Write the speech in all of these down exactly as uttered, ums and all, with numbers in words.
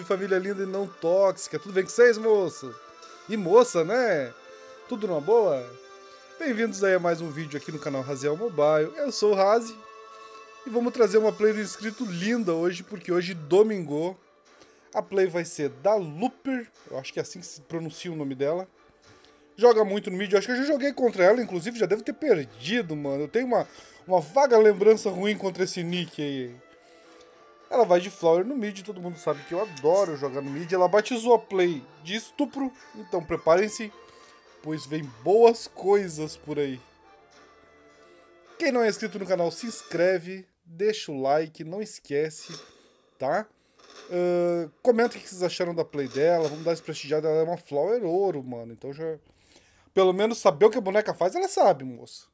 família linda e não tóxica. Tudo bem com vocês, moço? E moça, né? Tudo numa boa? Bem-vindos aí a mais um vídeo aqui no canal Raziel Mobile. Eu sou o Razi e vamos trazer uma play do inscrito linda hoje, porque hoje, domingo, a play vai ser da Looper. Eu acho que é assim que se pronuncia o nome dela. Joga muito no mid, eu acho que eu já joguei contra ela, inclusive já devo ter perdido, mano. Eu tenho uma, uma vaga lembrança ruim contra esse nick aí. Ela vai de Flower no mid, todo mundo sabe que eu adoro jogar no mid. Ela batizou a play de estupro, então preparem-se, pois vem boas coisas por aí. Quem não é inscrito no canal, se inscreve, deixa o like, não esquece, tá? Uh, comenta o que vocês acharam da play dela, vamos dar esse prestigiado. Ela é uma Flower ouro, mano, então já... Pelo menos saber o que a boneca faz, ela sabe, moça.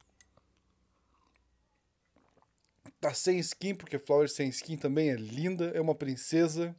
Tá sem skin, porque Flower sem skin também é linda, é uma princesa.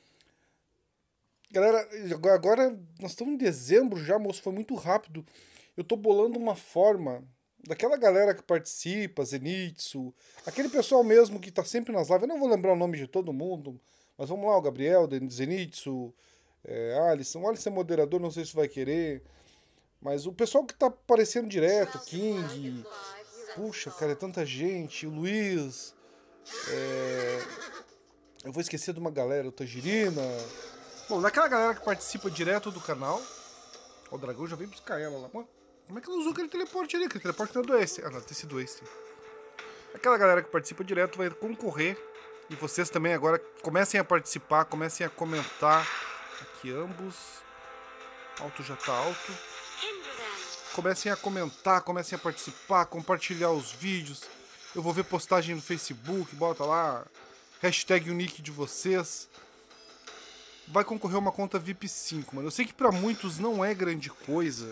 Galera, agora nós estamos em dezembro já, moço, foi muito rápido. Eu tô bolando uma forma daquela galera que participa, Zenitsu, aquele pessoal mesmo que tá sempre nas lives, eu não vou lembrar o nome de todo mundo, mas vamos lá, o Gabriel, Zenitsu, é, Alisson, o Alisson é moderador, não sei se vai querer... Mas o pessoal que tá aparecendo direto, King, puxa, cara, é tanta gente, o Luiz, é... eu vou esquecer de uma galera, o Tangerina. Bom, daquela galera que participa direto do canal, ó, o dragão já veio buscar ela lá. Mano, como é que ela usou aquele teleporte ali? Aquele teleporte não é do Ace. Ah, não, tem sido Ace. Aquela galera que participa direto vai concorrer. E vocês também agora comecem a participar, comecem a comentar. Aqui ambos. Alto já tá alto. Comecem a comentar, comecem a participar, compartilhar os vídeos. Eu vou ver postagem no Facebook, bota lá, hashtag o nick de vocês. Vai concorrer uma conta V I P cinco, mano. Eu sei que pra muitos não é grande coisa,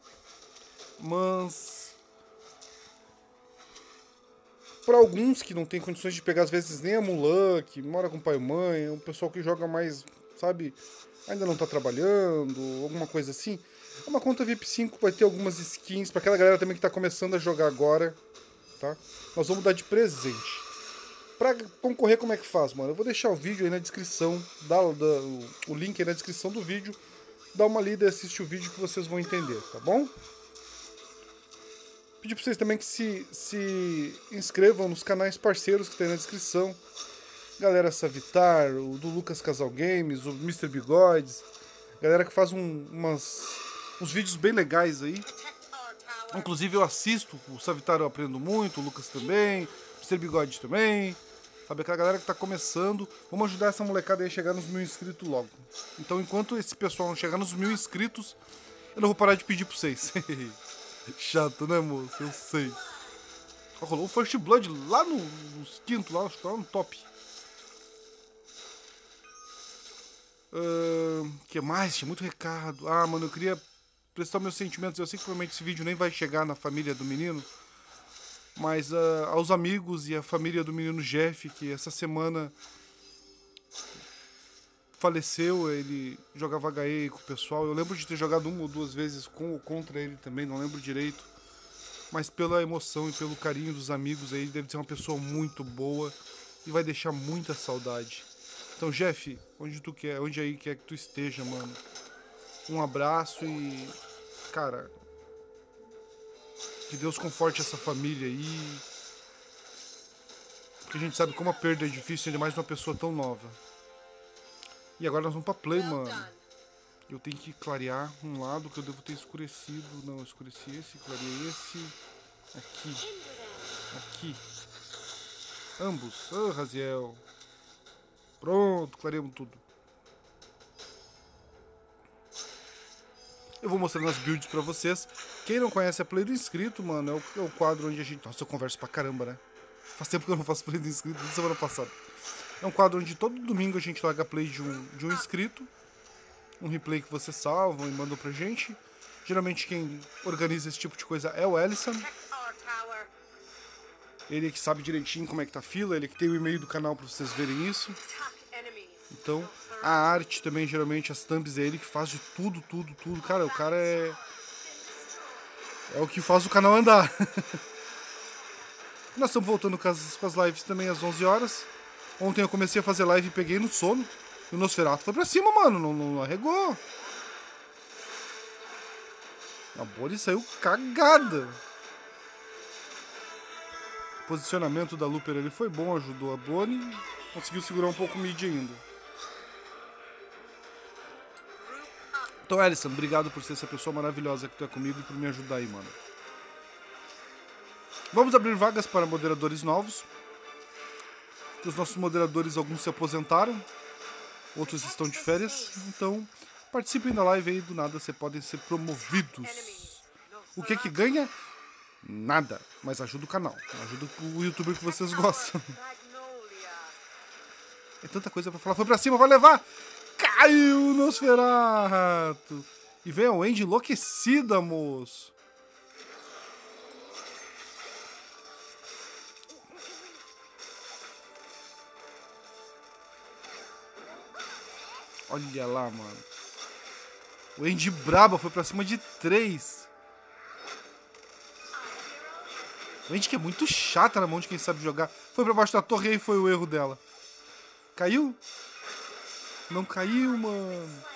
mas... Pra alguns que não tem condições de pegar, às vezes, nem a Mulan, que mora com pai e mãe, um pessoal que joga mais, sabe, ainda não tá trabalhando, alguma coisa assim... Uma conta V I P cinco vai ter algumas skins para aquela galera também que está começando a jogar agora, tá? Nós vamos dar de presente. Para concorrer, como é que faz, mano? Eu vou deixar o vídeo aí na descrição, dá, dá, o link aí na descrição do vídeo. Dá uma lida e assiste o vídeo que vocês vão entender, tá bom? Pedir para vocês também que se, se inscrevam nos canais parceiros que tem na descrição. Galera Savitar, o do Lucas Casal Games, o mister Bigodes. Galera que faz um, umas... uns vídeos bem legais aí. Inclusive eu assisto, o Savitar eu aprendo muito, o Lucas também, o mister Bigode também. Sabe, aquela galera que tá começando. Vamos ajudar essa molecada aí a chegar nos mil inscritos logo. Então enquanto esse pessoal não chegar nos mil inscritos, eu não vou parar de pedir pra vocês. Chato, né, moço? Eu sei. Ó, rolou o First Blood lá no, nos quinto, lá, acho que lá no top. O uh, que mais? Tinha muito recado. Ah, mano, eu queria prestar meus sentimentos. Eu sei que provavelmente esse vídeo nem vai chegar na família do menino, mas uh, aos amigos e a família do menino Jeff, que essa semana faleceu. Ele jogava H E com o pessoal. Eu lembro de ter jogado uma ou duas vezes com ou contra ele também, não lembro direito. Mas pela emoção e pelo carinho dos amigos aí, deve ser uma pessoa muito boa e vai deixar muita saudade. Então, Jeff, onde tu quer, onde aí quer que tu esteja, mano, um abraço e, cara, que Deus conforte essa família aí, porque a gente sabe como a perda é difícil, ainda mais uma pessoa tão nova. E agora nós vamos pra play, mano. Eu tenho que clarear um lado que eu devo ter escurecido. Não, eu escureci esse, clareei esse. Aqui. Aqui. Ambos. Ah, Raziel. Pronto, clareamos tudo. Eu vou mostrando as builds pra vocês. Quem não conhece a play do inscrito, mano, é o, é o quadro onde a gente... Nossa, eu converso pra caramba, né? Faz tempo que eu não faço play do inscrito, desde semana passada. É um quadro onde todo domingo a gente larga a play de um, de um inscrito. Um replay que vocês salvam e mandam pra gente. Geralmente quem organiza esse tipo de coisa é o Ellison. Ele é que sabe direitinho como é que tá a fila, ele é que tem o e-mail do canal pra vocês verem isso. Então, a arte também, geralmente, as thumbs é ele que faz de tudo, tudo, tudo. Cara, o cara é... É o que faz o canal andar. Nós estamos voltando com as, com as lives também às onze horas. Ontem eu comecei a fazer live e peguei no sono. E o Nosferatu foi pra cima, mano. Não, não arregou. A Bonnie saiu cagada. O posicionamento da Looper ali foi bom, ajudou a Bonnie. Conseguiu segurar um pouco o mid ainda. Então, Alisson, obrigado por ser essa pessoa maravilhosa que tu é comigo e por me ajudar aí, mano. Vamos abrir vagas para moderadores novos. Os nossos moderadores, alguns se aposentaram, outros estão de férias. Então, participem da live aí, do nada você podem ser promovidos. O que que ganha? Nada, mas ajuda o canal, ajuda o youtuber que vocês gostam. É tanta coisa pra falar. Foi pra cima, vai levar! Caiu o Nosferatu! E vem a Wendy enlouquecida, moço. Olha lá, mano. O Wendy braba foi pra cima de três. O Wendy que é muito chata na mão de quem sabe jogar. Foi pra baixo da torre e aí foi o erro dela. Caiu? Não caiu, mano.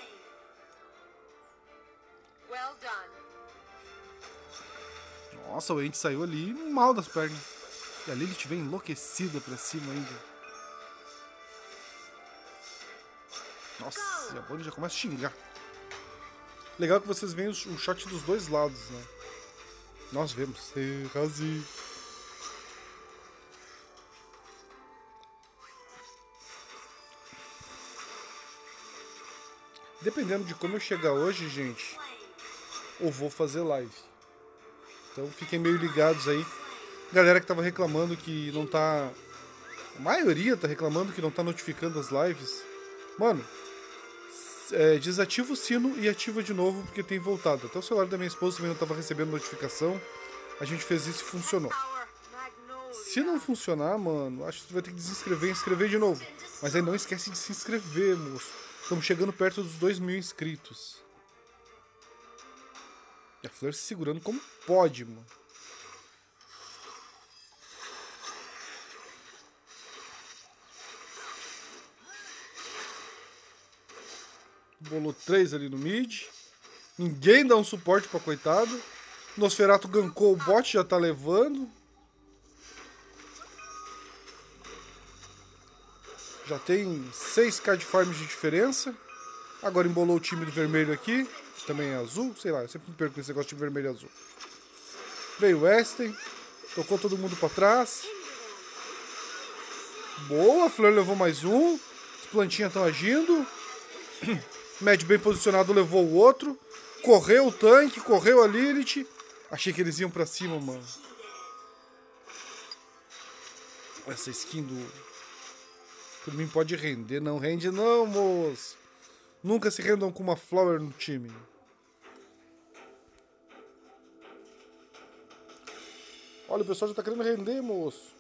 Nossa, o Wendy saiu ali mal das pernas. E a Lilith vem enlouquecida pra cima ainda. Nossa, e a Bonnie já começa a xingar. Legal que vocês veem o shot dos dois lados, né? Nós vemos. Razi. Dependendo de como eu chegar hoje, gente, eu vou fazer live. Então fiquem meio ligados aí. Galera que tava reclamando que não tá... A maioria tá reclamando que não tá notificando as lives. Mano, é, desativa o sino e ativa de novo porque tem voltado. Até o celular da minha esposa também não tava recebendo notificação. A gente fez isso e funcionou. Se não funcionar, mano, acho que você vai ter que desinscrever e inscrever de novo. Mas aí não esquece de se inscrever, moço. Estamos chegando perto dos dois mil inscritos. E a Fleur se segurando como pode, mano. Bolou três ali no mid. Ninguém dá um suporte pra coitado. Nosferatu gankou o bot, já tá levando. Já tem seis K de farms de diferença. Agora embolou o time do vermelho aqui. Que também é azul. Sei lá, eu sempre me perco com esse negócio de vermelho e azul. Veio o Westen. Tocou todo mundo pra trás. Boa, a Fleur levou mais um. As plantinhas estão agindo. Mad bem posicionado levou o outro. Correu o tanque, correu a Lilith. Achei que eles iam pra cima, mano. Essa skin do... Por mim pode render. Não rende não, moço. Nunca se rendam com uma Flower no time. Olha, o pessoal já tá querendo render, moço.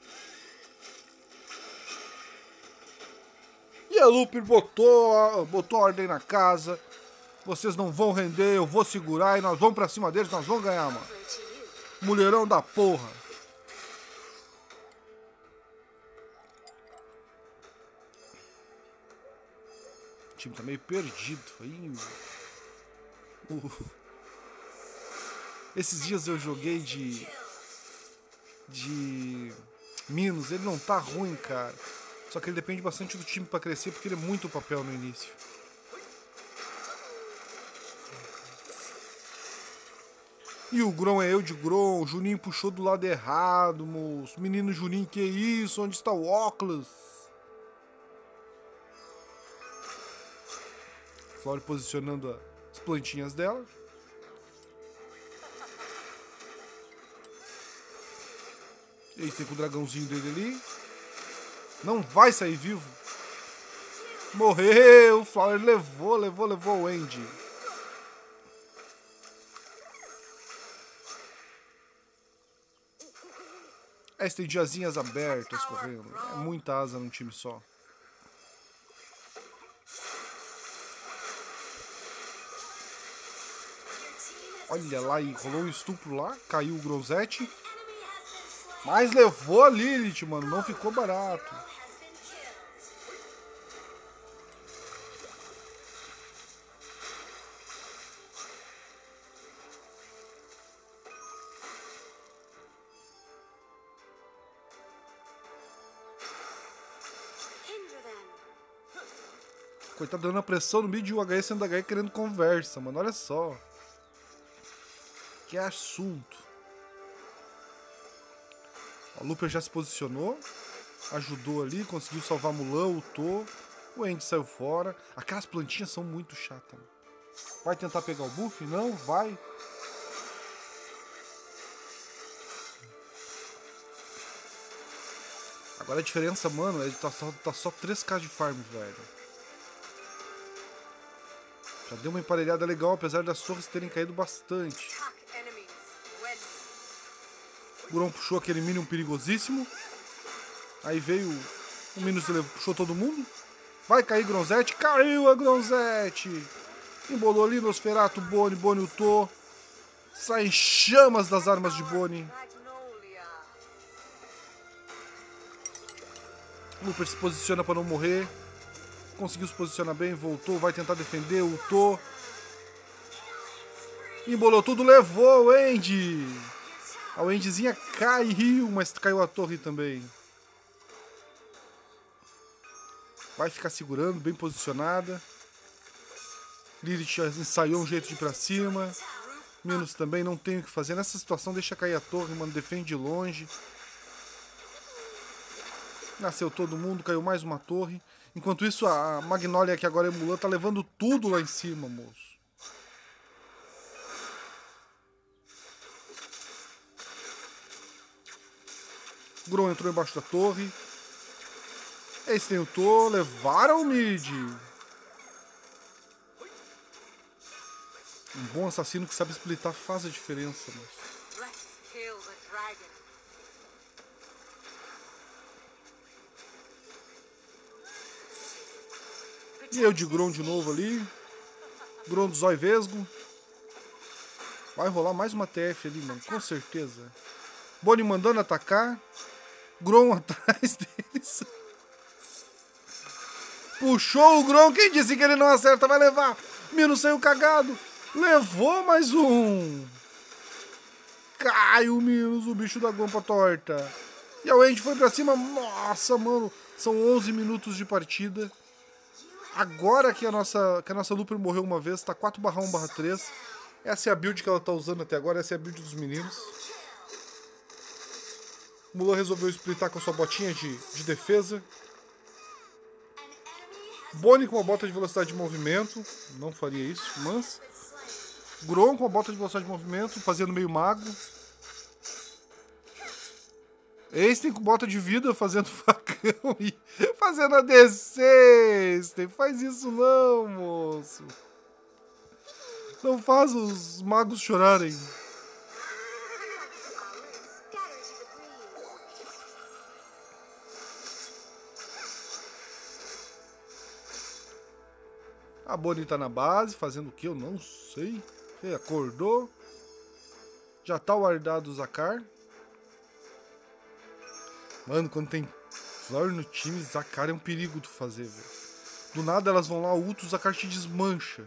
E a Looper botou, botou ordem na casa. Vocês não vão render, eu vou segurar e nós vamos pra cima deles, nós vamos ganhar, mano. Mulherão da porra. O time tá meio perdido. Aí, uh. Esses dias eu joguei de... De... Minos, ele não tá ruim, cara. Só que ele depende bastante do time pra crescer, porque ele é muito papel no início. E o Grom é eu de Grom. O Juninho puxou do lado errado, moço. Menino Juninho, que isso? Onde está o óculos? Flora posicionando as plantinhas dela. E aí tem com o dragãozinho dele ali. Não vai sair vivo. Morreu. O Flower levou, levou, levou o Andy. É, tem diazinhas abertas correndo. É muita asa num time só. Olha lá, e rolou um estupro lá. Caiu o Grosete. Mas levou a Lilith, mano. Não ficou barato. Coitado, dando a pressão no mid e o H E sendo H E querendo conversa, mano. Olha só. Que assunto. O Looper já se posicionou. Ajudou ali, conseguiu salvar Mulan, ultou. O Andy saiu fora. Aquelas plantinhas são muito chatas, mano. Vai tentar pegar o buff? Não, vai. Agora a diferença, mano, é que tá só, tá só três K de farm, velho. Já deu uma emparelhada legal, apesar das torres terem caído bastante. O Grom puxou aquele minion perigosíssimo. Aí veio o Minus, puxou todo mundo. Vai cair Gronzete. Caiu a Gronzete. Embolou ali no Nosferatu, Bonnie, Bonnie ultou. Saem chamas das armas de Bonnie. Looper se posiciona para não morrer. Conseguiu se posicionar bem, voltou, vai tentar defender, ultou. Embolou tudo, levou o Andy. A Wendyzinha caiu, mas caiu a torre também. Vai ficar segurando, bem posicionada. Lilith ensaiou um jeito de ir pra cima. Minus também, não tem o que fazer. Nessa situação, deixa cair a torre, mano. Defende de longe. Nasceu todo mundo, caiu mais uma torre. Enquanto isso, a Magnolia, que agora é Mulan, tá levando tudo lá em cima, moço. Grom entrou embaixo da torre. Esse tentou, levaram o mid. Um bom assassino que sabe splitar faz a diferença, moço. E eu de Grom de novo ali. Grom do Zói Vesgo. Vai rolar mais uma T F ali, mano. Com certeza. Bonnie mandando atacar. Grom atrás deles. Puxou o Grom. Quem disse que ele não acerta? Vai levar. Minus saiu cagado. Levou mais um. Cai o Minus. O bicho da guampa torta. E a Wendy foi pra cima. Nossa, mano. São onze minutos de partida. Agora que a nossa, que a nossa Looper morreu uma vez, tá quatro barra um barra três. Essa é a build que ela tá usando até agora, essa é a build dos meninos. Mulan resolveu splitar com sua botinha de, de defesa. Bonnie com a bota de velocidade de movimento. Não faria isso, mas... Grom com a bota de velocidade de movimento, fazendo meio mago. Einstein com bota de vida, fazendo facão e fazendo a D C. Einstein, faz isso não, moço. Não faz os magos chorarem. A Bonnie tá na base, fazendo o que? Eu não sei. Acordou. Já tá guardado o Zakar. Mano, quando tem Flor no time, Zakar é um perigo tu fazer, velho. Do nada elas vão lá, ultra, o Zakar te desmancha.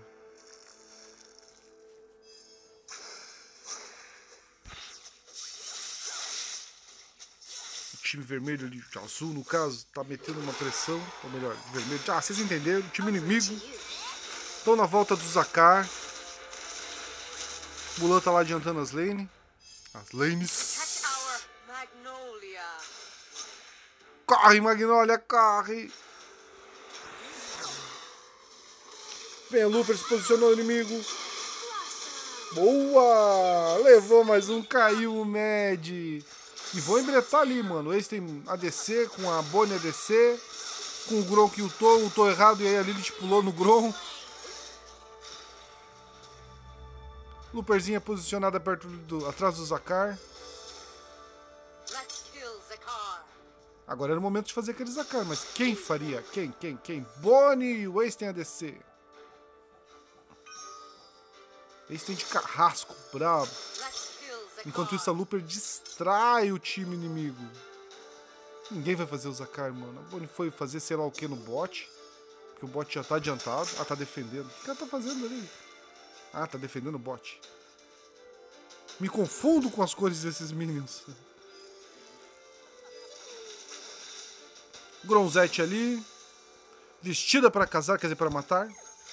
O time vermelho ali, de azul no caso, tá metendo uma pressão. Ou melhor, vermelho. Ah, vocês entenderam, o time inimigo. Estão na volta do Zakar. Mulan tá lá adiantando as lanes. As lanes. Corre, Magnolia, corre! Vem, o Looper se posicionou no inimigo. Boa! Levou mais um, caiu o Mad. E vou embretar ali, mano. Esse tem A D C, com a Bonnie A D C. Com o Grom que ultou, ultou errado e aí a Lilith pulou no Grom. Looperzinha posicionada perto do, atrás do Zakar. Agora era o momento de fazer aquele Zakar, mas quem faria? Quem? Quem? Quem? Bonnie e o Ace tem A D C. Ace tem de carrasco, brabo. Enquanto isso a Looper distrai o time inimigo. Ninguém vai fazer o Zakar, mano. A Bonnie foi fazer sei lá o que no bot. Porque o bot já tá adiantado. Ah, tá defendendo. O que ela tá fazendo ali? Ah, tá defendendo o bot. Me confundo com as cores desses minions. Gronzete ali. Vestida pra casar, quer dizer, pra matar.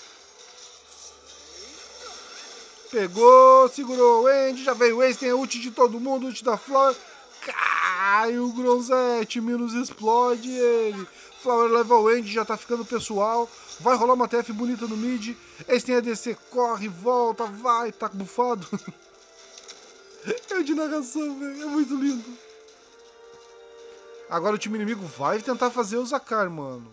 Pegou, segurou o Andy, já veio o Ace, tem a ult de todo mundo, ult da Flower. Cai o Grosete, Minus explode ele. Flower leva o Andy, já tá ficando pessoal. Vai rolar uma T F bonita no mid. Ace tem a D C, corre, volta, vai, tá bufado. É de narração, velho, é muito lindo. Agora o time inimigo vai tentar fazer o Zakar, mano.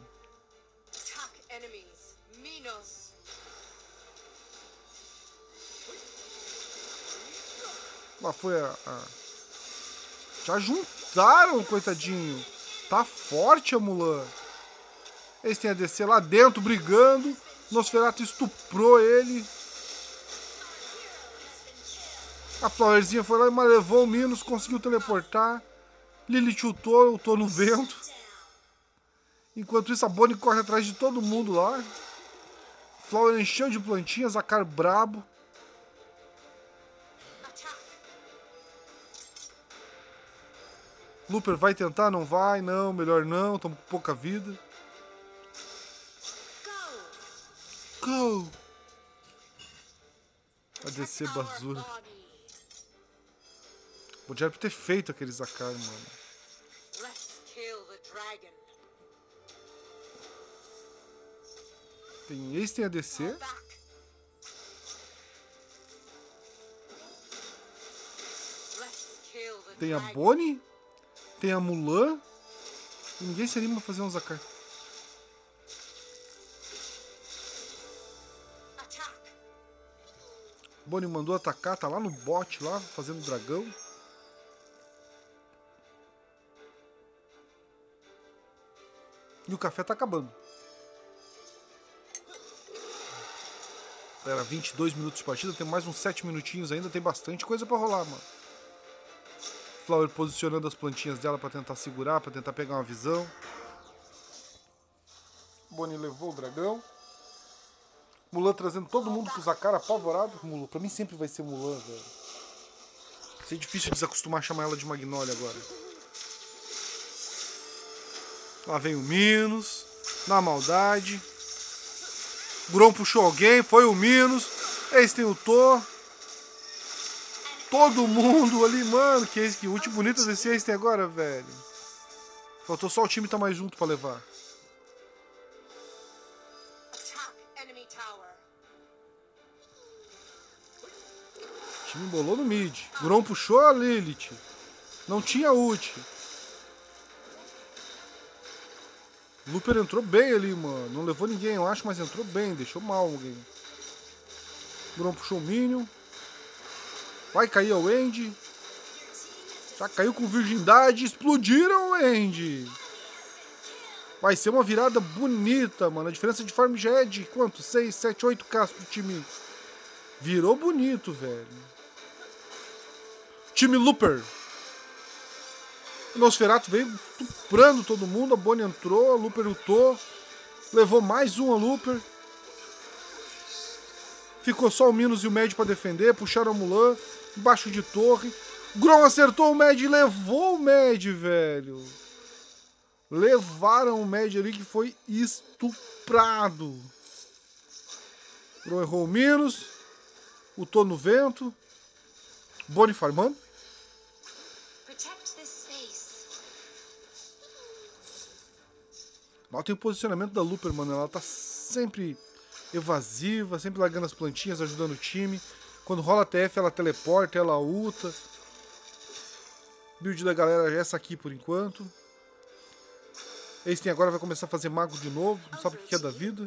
Lá foi a, a... Já juntaram, coitadinho. Tá forte a Mulan. Eles têm a D C lá dentro, brigando. Nosferatu estuprou ele. A Flowerzinha foi lá e levou o Minos, conseguiu teleportar. Lilith ultou, ultou no vento. Enquanto isso, a Bonnie corre atrás de todo mundo lá. Flower encheu de plantinhas, Zakar brabo. Looper vai tentar? Não vai? Não, melhor não. Estamos com pouca vida. Go! A D C basura. Podia ter feito aquele Zakar, mano. Tem Ace, tem a D C. Tem a Bonnie. Tem a Mulan. E ninguém se anima a fazer um Zakar. Bonnie mandou atacar, tá lá no bot, lá, fazendo dragão. E o café tá acabando. Era vinte e dois minutos de partida, tem mais uns sete minutinhos ainda, tem bastante coisa pra rolar, mano. Flower posicionando as plantinhas dela pra tentar segurar, pra tentar pegar uma visão. Bonnie levou o dragão. Mulan trazendo todo mundo pro Zakar apavorado. Mulan, pra mim sempre vai ser Mulan, velho. Vai ser difícil desacostumar a chamar ela de Magnolia agora. Lá vem o Minos. Na maldade. Grom puxou alguém, foi o Minos. Eles tem o Thor. Todo mundo ali, mano. Que, que ult bonita desse Ace tem agora, velho. Faltou só o time estar tá mais junto pra levar. O time embolou no mid. Grom puxou a Lilith. Não tinha ult. Looper entrou bem ali, mano. Não levou ninguém, eu acho, mas entrou bem. Deixou mal alguém. Grom puxou o Minion. Vai cair o Andy. Já caiu com virgindade. Explodiram o Andy. Vai ser uma virada bonita, mano. A diferença de farm já é de quanto? seis, sete, oito K pro time. Virou bonito, velho. Time Looper. O Nosferatu veio estuprando todo mundo. A Bonnie entrou. A Looper lutou. Levou mais uma Looper. Ficou só o Minos e o Mad pra defender. Puxaram a Mulan. Embaixo de torre. Grom acertou o Mad e levou o Mad, velho. Levaram o Mad ali que foi estuprado. Grom errou o Minos. Lutou no vento. Bonnie farmando. Mal tem o posicionamento da Looper, mano. Ela tá sempre evasiva, sempre largando as plantinhas, ajudando o time. Quando rola T F, ela teleporta, ela ulta. Build da galera é essa aqui por enquanto. Esse tem agora vai começar a fazer mago de novo. Não sabe o que é da vida.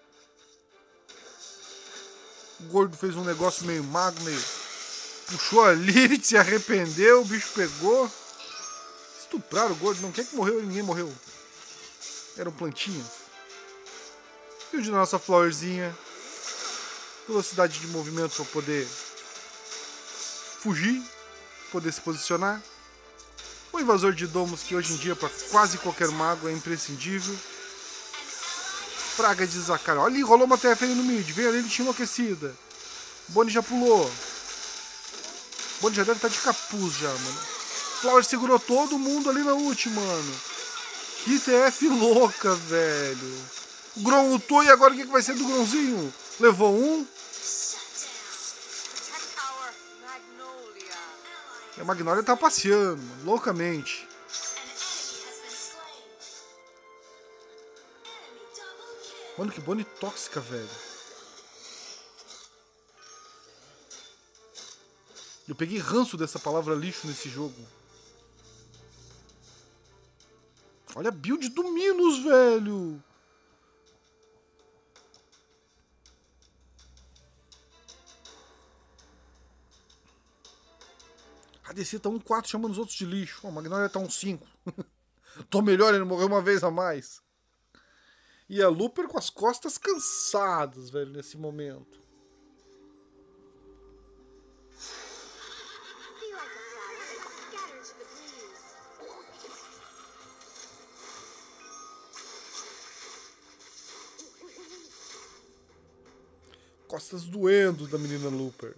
O gordo fez um negócio meio mago, meio... Puxou a Lilith, se arrependeu, o bicho pegou. Estupraram o gordo, não quer que morreu, ninguém morreu. Eram plantinhas. Build da nossa Flowerzinha. Velocidade de movimento para poder fugir, poder se posicionar. O invasor de domos que hoje em dia para quase qualquer mago é imprescindível. Praga de Zakar. Olha ali, rolou uma T F ali no mid. Veio ali, ele tinha enlouquecida. Bonnie já pulou. Bonnie já deve estar de capuz já, mano. Flower segurou todo mundo ali na ult, mano. Que T F louca, velho. Grom lutou e agora o que, que vai ser do Gromzinho? Levou um. E a Magnolia tá passeando, mano, loucamente. Mano, que Bonnie tóxica, velho. Eu peguei ranço dessa palavra lixo nesse jogo. Olha a build do Minos, velho. A D C tá um quatro chamando os outros de lixo. A Magnolia tá um cinco. Tô melhor, ele morreu uma vez a mais. E a Looper com as costas cansadas, velho, nesse momento. Costas doendo da menina Looper.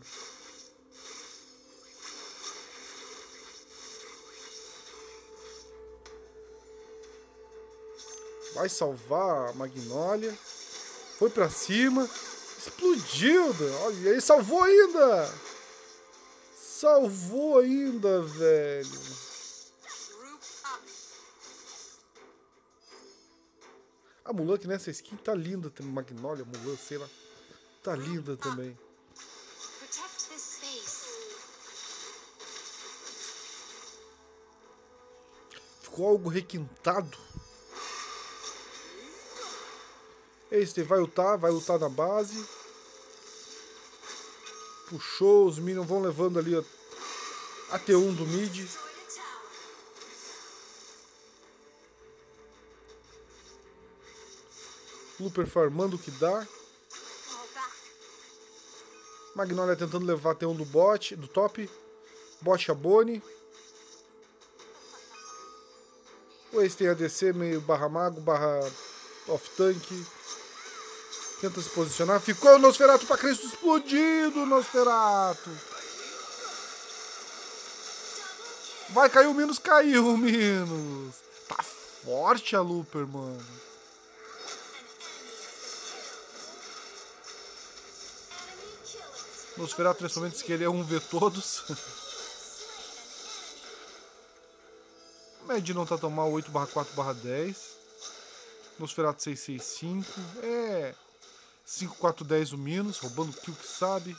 Vai salvar a Magnolia. Foi pra cima. Explodiu. Olha, ele salvou ainda. Salvou ainda, velho. A Mulan que nessa skin tá linda também. Magnolia, Mulan, sei lá. Tá linda também. Ficou algo requintado. Este vai ultar, vai ultar na base. Puxou, os minions vão levando ali a T um do mid. Looper farmando o que dá. Magnolia tentando levar a T um do bot, do top. Bot a Bonnie. O Ace tem A D C meio barra mago, barra off-tank. Tenta se posicionar. Ficou o Nosferatu pra Cristo explodido, o Nosferatu. Vai cair o Minos, caiu o Minos. Tá forte a Looper, mano. Nosferatu nesse momento diz que ele é um ver todos. O Mad não tá tão mal, oito barra quatro barra dez. Nosferatu seis seis cinco. É... cinco quatro dez o Minos, roubando o kill que sabe.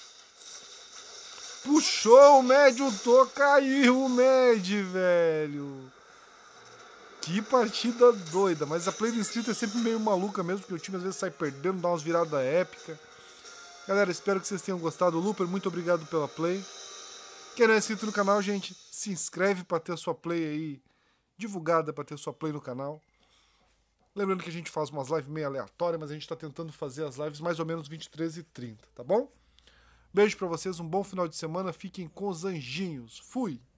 Puxou o Mad, ultou, caiu o Mad, velho. Que partida doida. Mas a play do inscrito é sempre meio maluca mesmo, porque o time às vezes sai perdendo, dá umas viradas épicas. Galera, espero que vocês tenham gostado. Looper, muito obrigado pela play. Quem não é inscrito no canal, gente, se inscreve para ter a sua play aí divulgada, para ter a sua play no canal. Lembrando que a gente faz umas lives meio aleatórias, mas a gente está tentando fazer as lives mais ou menos vinte e três e trinta, tá bom? Beijo para vocês, um bom final de semana, fiquem com os anjinhos. Fui!